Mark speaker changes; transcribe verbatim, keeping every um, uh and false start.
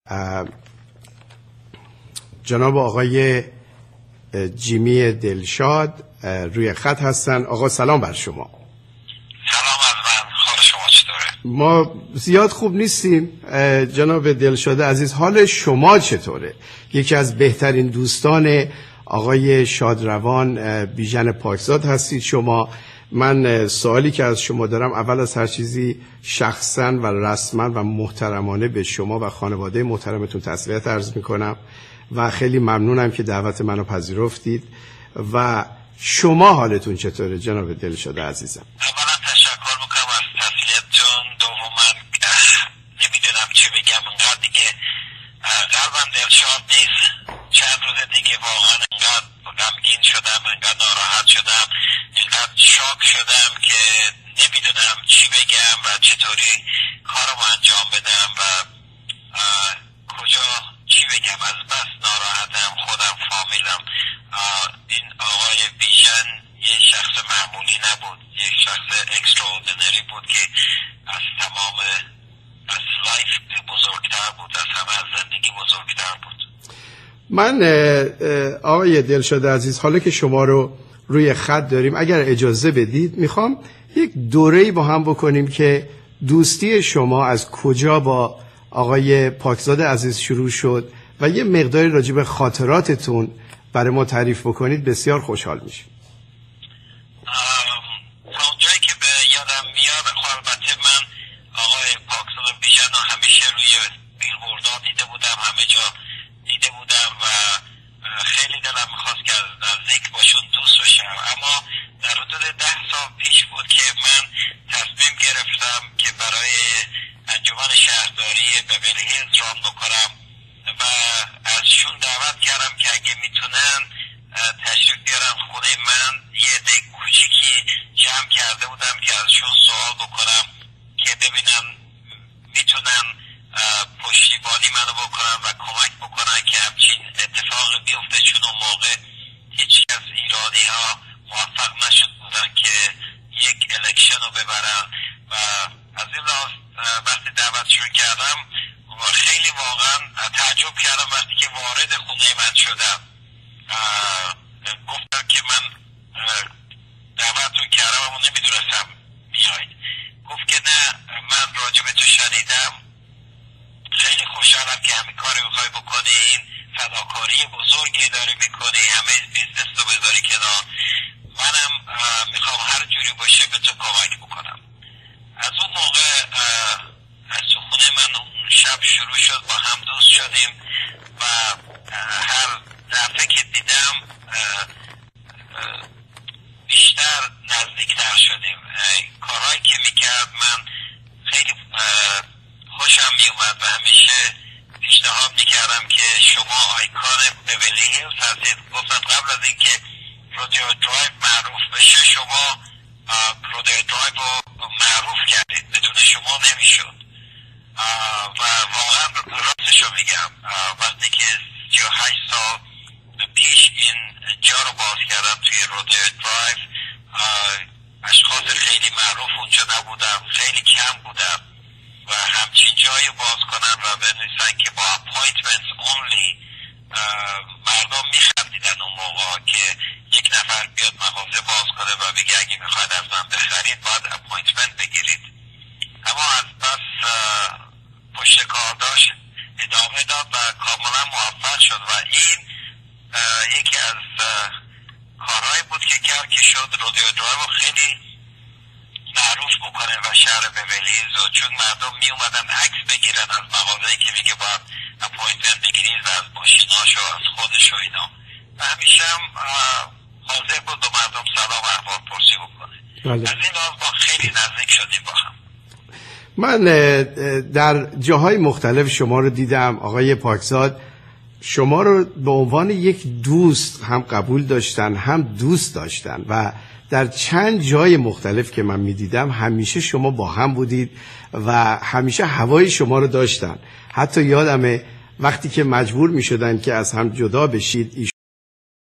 Speaker 1: جناب آقای جیمی دلشاد روی خط هستن. آقا سلام بر شما.
Speaker 2: سلام از من. حال شما چطوره؟
Speaker 1: ما زیاد خوب نیستیم جناب دلشاد عزیز، حال شما چطوره؟ یکی از بهترین دوستان آقای شادروان بیژن پاکزاد هستید شما. من سوالی که از شما دارم، اول از هر چیزی شخصا و رسما و محترمانه به شما و خانواده محترمتون تسلیت عرض میکنم و خیلی ممنونم که دعوت منو پذیرفتید. و شما حالتون چطوره جناب دلشاد عزیزم؟
Speaker 2: اولا تشکر میکنم از تسلیتتون. دوما نمیدونم چی بگم، انقدر دیگه قلبم دلشاد نیست. چند روز دیگه واقعا انقدر غمگین شدم، انقدر ناراحت شدم، انقدر شاک شدم که نمیدونم چی بگم و چطوری کارم انجام بدم و کجا چی بگم. از بس ناراحتم، خودم، فامیلم. این آقای بیژن یه شخص معمولی نبود، یه شخص اکستراوردینری بود که از تمام از لایف بزرگتر بود، از همه از زندگی بزرگتر بود.
Speaker 1: من آقای دلشاد عزیز، حالا که شما رو روی خط داریم، اگر اجازه بدید میخوام یک دوره‌ای با هم بکنیم که دوستی شما از کجا با آقای پاکزاد عزیز شروع شد و یه مقداری راجع به خاطراتتون برای ما تعریف بکنید. بسیار خوشحال میشیم.
Speaker 2: تا اونجایی که به یادم میاد، البته من آقای پاکزاد بیژن رو همیشه روی بیلبوردها دیده بودم، همه جا دیده بودم و خیلی دلم میخواست که از نزدیک باشون دوست بشم. اما در حدود ده سال پیش بود که من تصمیم گرفتم که برای انجمن شهرداری بیولی هیلز ران بکنم و ازشون دعوت کردم که اگه میتونن تشریف بیارن خونه من. یه عده کوچیکی جمع کرده بودم که ازشون سوال بکنم که ببینم میتونن پشتیبانی منو بکنن و کمک بکنن که همچین اتفاق بیفته، چون اون موقع هیچ از ایرانی ها موفق نشد بودن که یک الکشن رو ببرن و از این لحاظ وقتی دعوتشون کردم خیلی واقعا تعجب کردم. وقتی که وارد خونه من شدم گفتم که من دعوتتون کردم اما نمیدونستم بیاید. گفت که نه، من راجع به تو شنیدم، خیلی خوشحالم که همین کاری میخوای بکنی، این فداکاری بزرگی داری میکنی، همه بیزنس رو بذاری کنار، منم میخوام هر جوری باشه به تو کمک بکنم. از اون موقع از تو خونه من اون شب شروع شد، با هم دوست شدیم و هر دفعه که دیدم بیشتر نزدیکتر شدیم. کارهایی که میکرد من خیلی خوشم میومد و همیشه پیشنهاد میکردم که شما آیکان بیولی هیلز هستید. گفتم قبل از اینکه رودیو درایو معروف بشه شما رودیو درایو رو معروف کردید، بدون شما نمیشد. و واقعا راستشو میگم، وقتی که سی و هشت سال پیش این جا رو باز کردم توی رودیو درایو، اشخاص خیلی معروف اونجا نبودم، خیلی کم بودم و همچین جایی باز کنم و بنویسن که با اپوینتمنت اونلی، مردم میخندیدن اون موقع که یک نفر بیاد مغازه باز کنه و بگه اگه میخواید از من بخرید باید اپوینتمنت بگیرید. اما از بس پشت کار داشت ادامه داد و کاملا موفق شد و این یکی از کارهایی بود که کرد که شد رودیو درایو خیلی معروف بکنه و شهر بیولی هیلز، چون مردم می اومدن عکس بگیرن از مغازه‌ای که میگه باید اپوینتمنت بگیرید و از ماشیناش و از خودش و اینا، و همیشه هم حاضر بود با مردم سلام احوال پرسی بکنه. از این لحاظ با خیلی نزدیک شدیم با هم.
Speaker 1: من در جاهای مختلف شما رو دیدم آقای پاکزاد، شما رو به عنوان یک دوست هم قبول داشتن هم دوست داشتن و در چند جای مختلف که من می دیدم همیشه شما با هم بودید و همیشه هوای شما رو داشتن. حتی یادمه وقتی که مجبور می شدن که از هم جدا بشید